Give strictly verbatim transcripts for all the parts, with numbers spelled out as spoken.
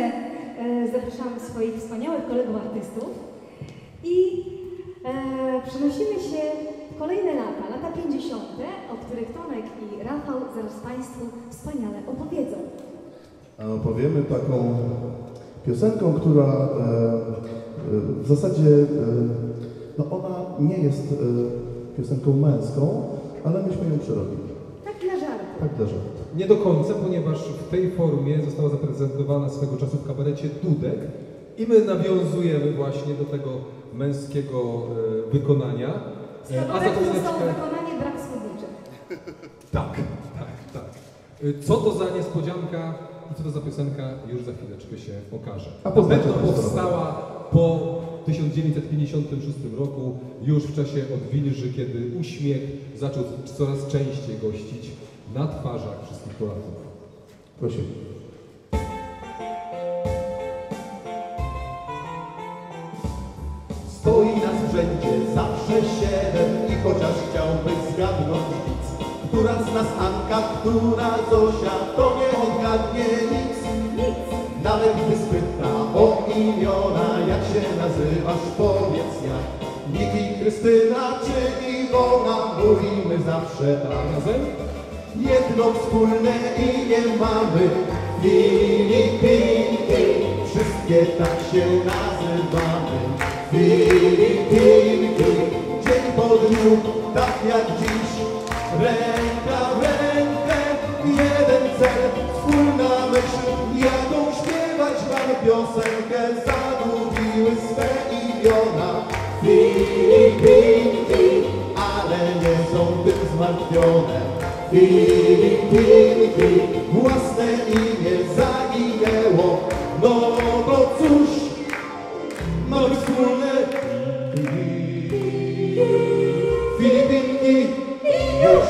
e, zapraszamy swoich wspaniałych kolegów artystów i e, przenosimy się w kolejne lata, lata pięćdziesiąte, o których Tomek i Rafał zaraz Państwu wspaniale opowiedzą. A opowiemy taką piosenką, która e, w zasadzie e, no ona nie jest e, piosenką męską, ale myśmy ją przerobili. Tak dla żartu. Tak dla żartu. Nie do końca, ponieważ w tej formie została zaprezentowana swego czasu w kabarecie Dudek i my nawiązujemy właśnie do tego męskiego e, wykonania. Z kabaretu zostało wykonanie brak spódniczek. Tak, tak, tak. Co to za niespodzianka i co to za piosenka, już za chwileczkę się okaże. A Na poznacie pewno Państwo. powstała po tysiąc dziewięćset pięćdziesiątym szóstym roku, już w czasie odwilży, kiedy uśmiech zaczął coraz częściej gościć na twarzach wszystkich Polaków. Prosimy. Stoi nas w rzędzie zawsze siedem i chociaż chciałbyś zgadnąć nic, która z nas Anka, która Zosia, to nie odgadnie nic. Nawet gdy spyta o imiona, jak się nazywasz, powiedz jak. Niki, Krystyna czy Iwona, mówimy zawsze razem. Jedno wspólne imię mamy, Filipinki, wszystkie tak się nazywamy. Filipinki, dzień po dniu, tak jak dziś, ręka w rękę, jeden cel, wspólna myśl, jaką śpiewać wam piosenkę, zagubiły swe imiona. Filipinki, ale nie są tym zmartwione. Filipinki, własne imię zaginęło, no bo cóż, mamy wspólne Filipinki już.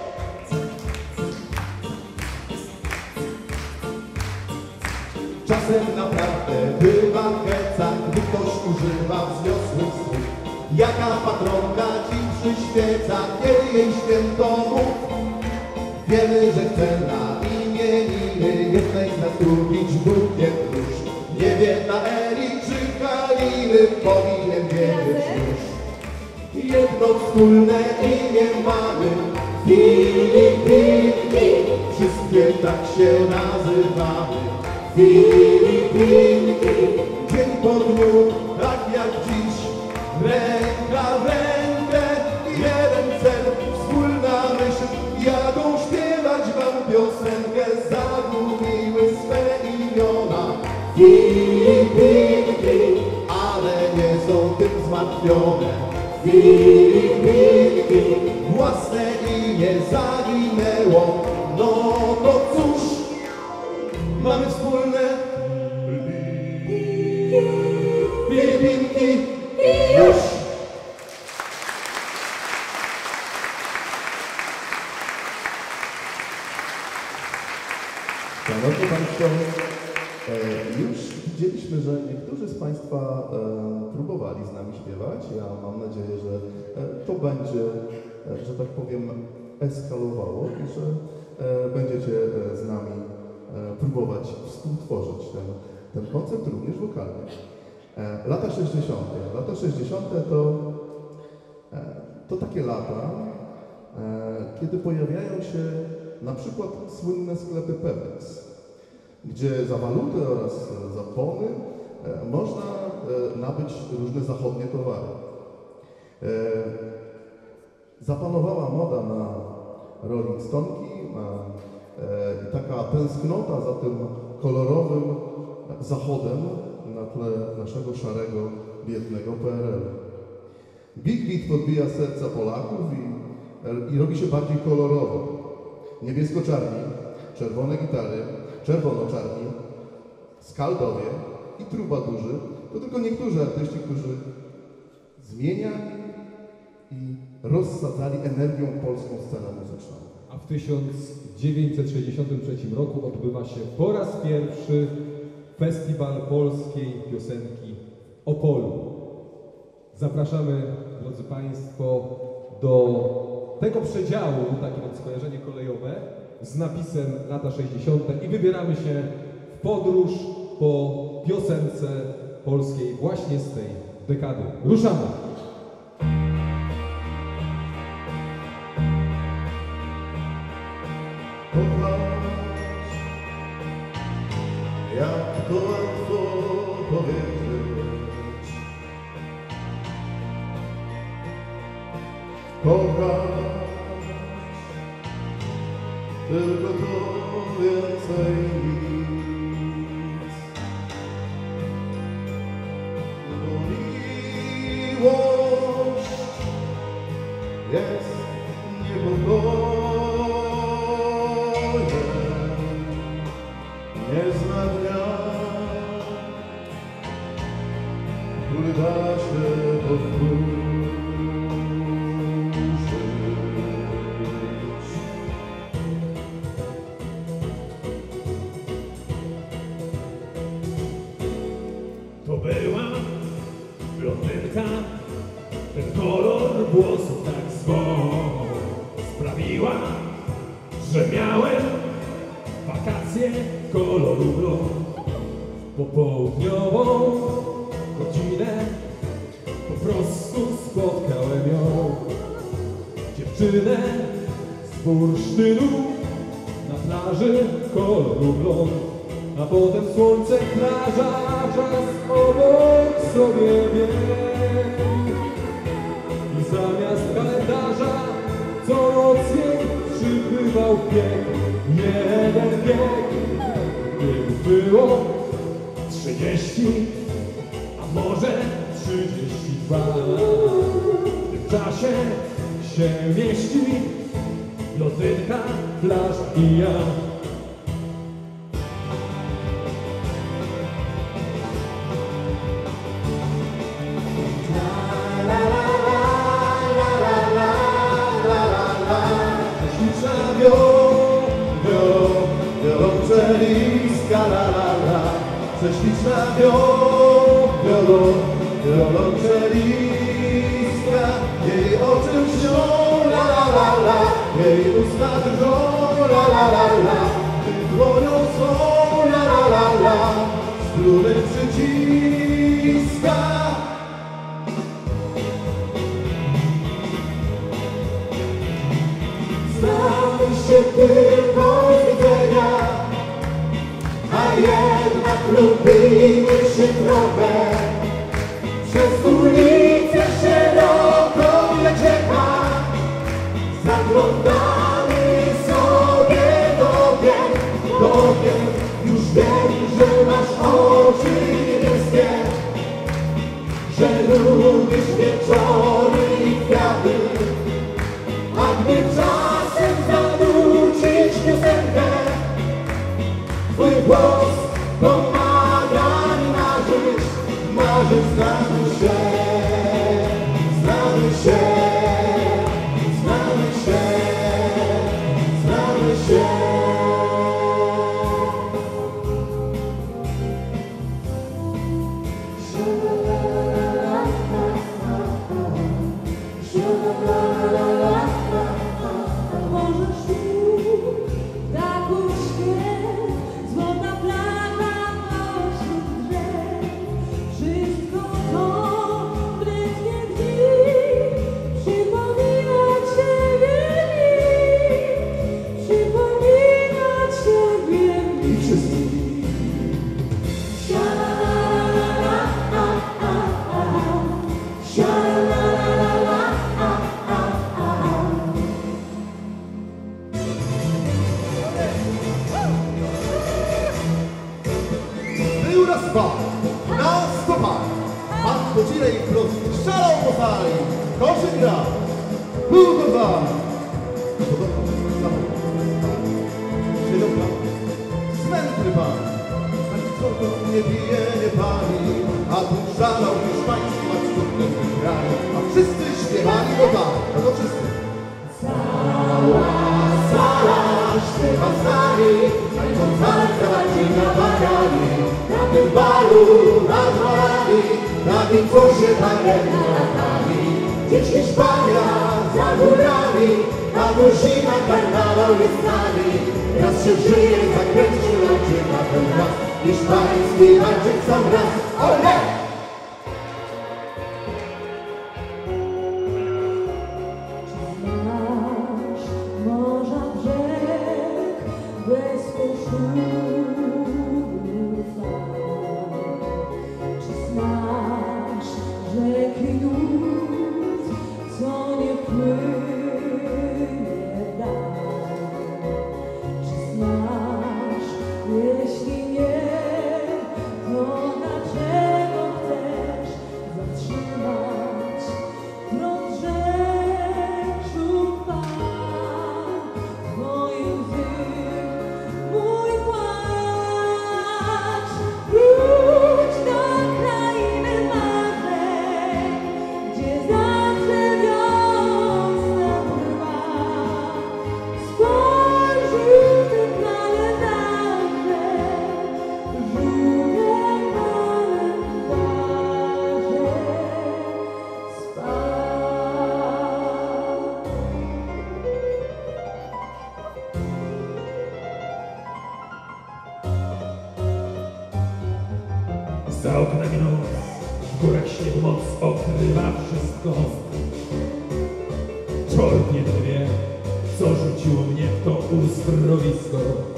Czasem naprawdę bywa heca, gdy ktoś używa wzniosłych słów. Jaka patronka ci przyświeca, kiedy jej święto mów. Wiemy, że chce na imieniny jednej z nas lubić bukiet róż. Nie wie na Eli czy Kaliny, powinien wiedzieć już. Jedno wspólne imię mamy, Filipinki, wszystkie tak się nazywamy. Filipinki, dzień po dniu, tak jak dziś, ręka w rękę, jeden cel, wspólna myśl, jaką śpiewać wam piosenkę, zagubiły swe imiona. Filipinki, ale nie są tym zmartwione. Filipinki, własne imię zaginęło, no to cóż, mamy wspólne Filipinki już. Szanowni Państwo, e, już widzieliśmy, że niektórzy z Państwa e, próbowali z nami śpiewać. Ja mam nadzieję, że e, to będzie, e, że tak powiem, eskalowało i że e, będziecie e, z nami e, próbować współtworzyć ten, ten koncept również wokalny. E, lata sześćdziesiąte. Lata sześćdziesiąte to, e, to takie lata, e, kiedy pojawiają się na przykład słynne sklepy Pemex, gdzie za walutę oraz za bony e, można e, nabyć różne zachodnie towary. E, zapanowała moda na Rolling Stonki na, e, i taka tęsknota za tym kolorowym zachodem na tle naszego szarego, biednego P R L. Big Beat podbija serca Polaków i, i robi się bardziej kolorowo. Niebiesko-czarni, czerwone gitary, czerwono-czarni, skaldowie i trubadurzy to tylko niektórzy artyści, którzy zmieniali i rozsadzali energią polską scenę muzyczną. A w tysiąc dziewięćset sześćdziesiątym trzecim roku odbywa się po raz pierwszy Festiwal Polskiej Piosenki w Opolu. Zapraszamy, drodzy Państwo, do tego przedziału, takie mam skojarzenie kolejowe, z napisem lata sześćdziesiąte i wybieramy się w podróż po piosence polskiej właśnie z tej dekady. Ruszamy! Kochać, jak to łatwo powiedzieć. Kochać, tylko to więcej nic. Bo miłość jest niepokojem. Nie zna dnia, który da się powtórzyć. To była blondynka, ten kolor włosów tak zwą sprawiła, że miałem wakacje koloru blond. W popołudniową godzinę po prostu spotkałem ją, dziewczynę z bursztynu na plaży koloru blond. A potem słońce, plaża, czas obok sobie biegł. I zamiast kalendarza co noc jej przybywał bieg. Jeden bieg, biegów było trzydzieści, a może trzydzieści dwa. W tym czasie się mieści blondynka, plaża i ja. Wiolonczeliska, la la la, prześliczna wiolo, wiolonczeliska. Jej oczy lśnią, la la la la, jej usta drżą, la la la la. Ty dłonią swą, la la la la, struny przyciska. Znamy się tylko z widzenia, a jednak lubimy się trochę. Przez ulicę szeroką lecieka, zaglądamy sobie do wiem, do wiem. Już wiem, że masz oczy niebieskie, że lubisz wieczory i kwiaty. A gdy czasem zanucić piosenkę, twój głos pomaga mi marzyć, marzyć. Znamy się, znamy się, znamy się, znamy się. Był raz pan, na stopach, pan Kocirek wprost szalał po sali, koszyk gra, był to dwa. Siedział pan, smętny pan, ani co to nie pije, nie pali, a tu szalał hiszpański maczkutny kraj, a wszyscy śpiewali go tak, no to wszyscy. Cała sala śpiewa z nami, a i koncerta na baniami. Na tym balu nad morami, na tym tworze panierni latami. Gdzieś Hiszpania za górami, a tu zima, karnawał jest z nami. raz się żyje, zakręci oczy na ten raz. Hiszpański walczyk sam raz, ole! Znasz morza brzeg bez koszulów fal? Czy znasz rzeki nut, co nie płynie w dal? Czy znasz, jeśli nie, to dlaczego chcesz zatrzymać prąd rzeczu fal? Moje łzy, mój płacz, wróć do krainy marzeń, gdzie zawsze wiosna trwa. Spójrz żółte kalendarze, żółte kalendarze, spać. Za oknami noc, w górach śniegu moc okrywa wszystko. Czort jeden wie, co rzuciło mnie w to uzdrowisko.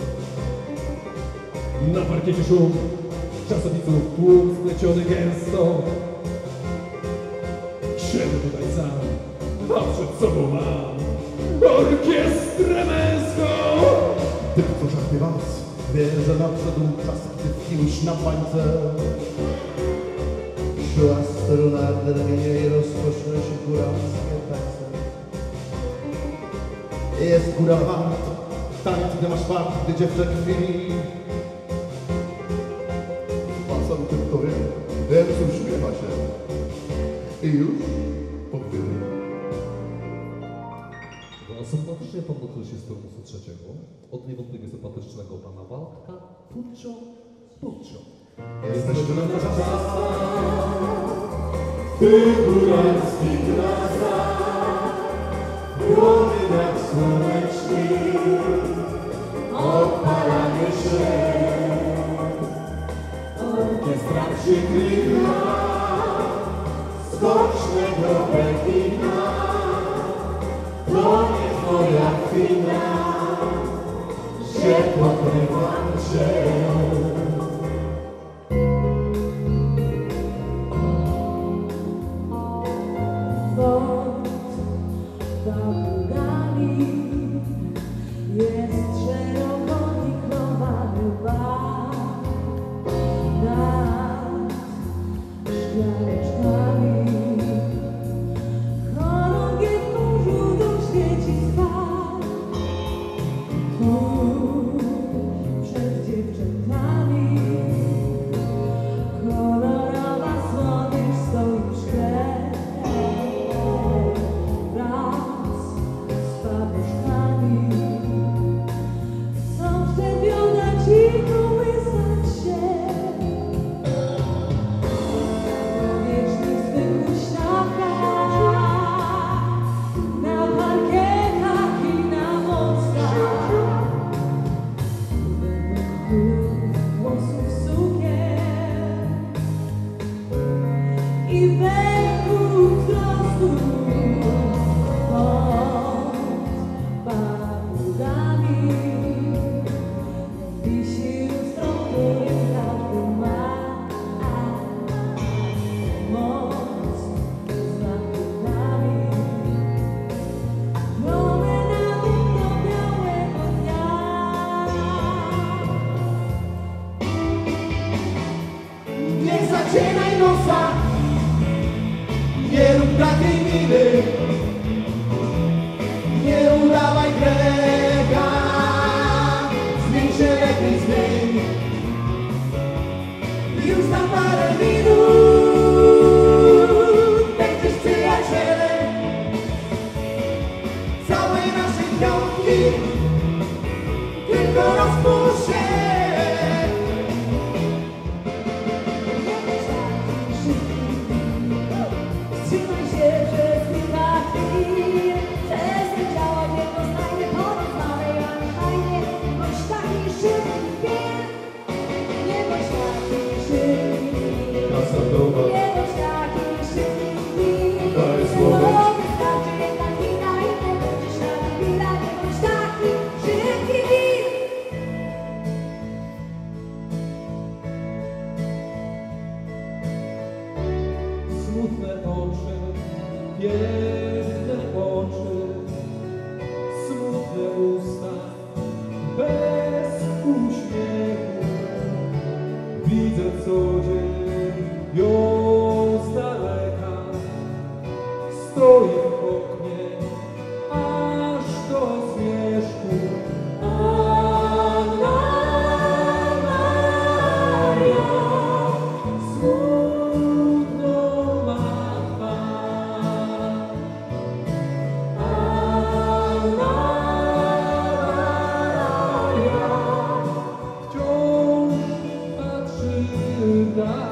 Na parkiecie szum, czasowiców tłum spleciony gęsto. Siedzę tutaj sam, a przed sobą mam orkiestrę męską. Ty powtarzasz was, wie, że nadszedł czas, gdy wpiłeś na pańce. Szła struna ramienie i rozpoczną się góralskie tańce. Jest góra wart, taniec, gdy masz fart, gdy dziewczę chwili. Pasam tylko wie, wiem, co uśmiecha się. I już po chwili. Sympatycznie pan dotknął się z prymusu trzeciego, od niewątpliwie sympatycznego pana Waldka, Puccio, Puccio. Jesteśmy na czas. Ty góralski grasa, promień jak słoneczny, odpalamy się. Orkiestra przykrywna, skocznego Pekina. To nie twoja wina, że pokrywam cię. Pod bałgami jest szeroko diplomany bar. Nad szklaneczkami chorągiewką żółtą świeci stal. Tuż przed dziewczętami kolorowa słonecz stoi w szkle. Wraz z papuszkami chcą szczepionać i kołysać się. Powiecznych zwykłych szlakach, na parkietach i na mostach. Wymyk włosów sukien i węgów wzrostu. Pod papugami wisi lustro, którym każdy ma moc z napiętami. Promenady do białego dnia. Nie zacienaj nosa, nie rób takiej miny, nie udawaj Grega, zmień się lepiej, zmień. Już za parę minut będziesz przyjacielem całej naszej piątki, tylko rozpuść się. Wstrzymaj się przez kilka chwil, przestań działać jednostajnie, porozmawiaj, ale fajnie, choć piękne oczy, smutne usta, bez uśmiechu. Widzę co dzień ją z daleka, stoi w oknie, aż do zmierzchu. Anna Maria, smutną ma twarz. Anna Maria wciąż patrzy w dal.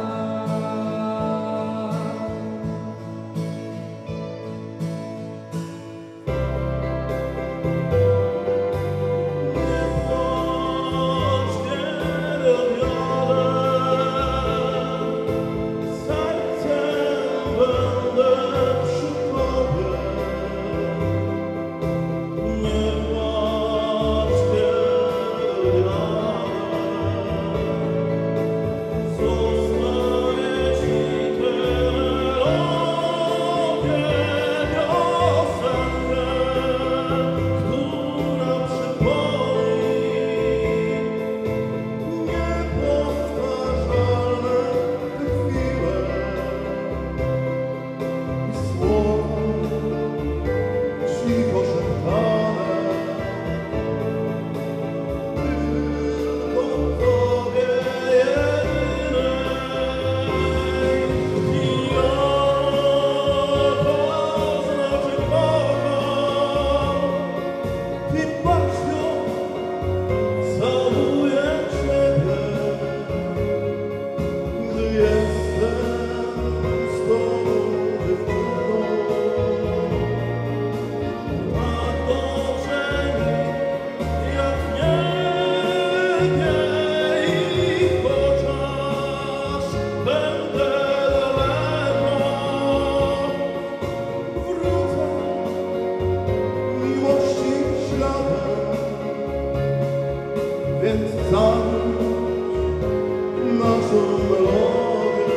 Więc zanuć naszą melodię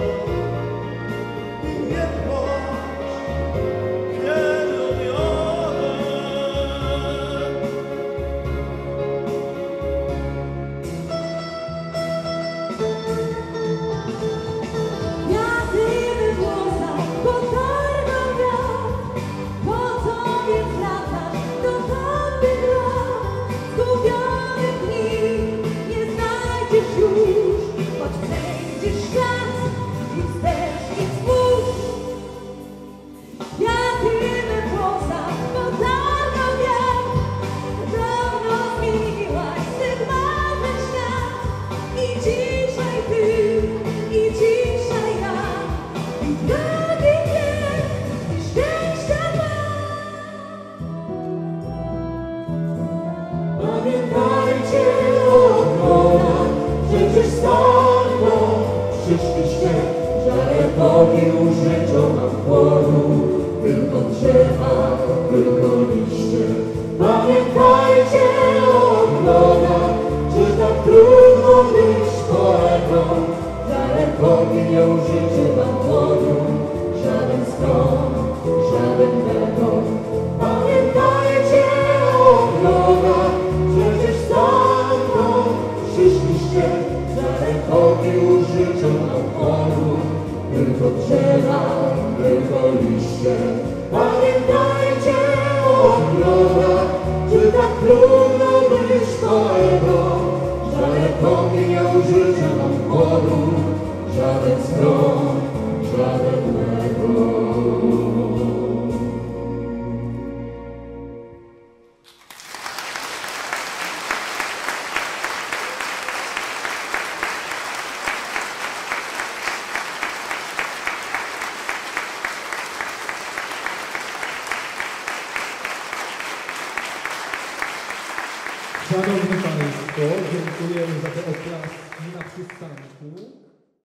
i nie płacz, kiedy odjadę. Wiatry we włosach potargał wiatr, po tobie wracasz do tamtych lat. Zgubionych dni nie znajdziesz już, choć przejdziesz świat i wstecznie spójrz. Wiatry we włosach potargał wiatr, dawno zmieniłaś swych marzeń świat. I dzisiaj ty, i dzisiaj ja, i drogi pięk, i szczęścia dwa. Pamiętajcie o okronach, przecież stamtąd przyszliście, że epoki użyczą nam płodu, tylko drzewa, tylko liście. Pamiętajcie o okronach, że tak trudno być poetą, że epoki nie użyczy wam płodu, żaden stron, żaden beton. Pamiętajcie o okronach, przecież stamtąd przyszliście, że epoki użyczą nam płodu, tylko drzewa, tylko liście. Pamiętajcie o okronach, że tak trudno być poetą, że epoki nie użyczą nam płodu, żaden stron, żaden beton. Szanowni Państwo, dziękujemy za te oklaski na przystanku.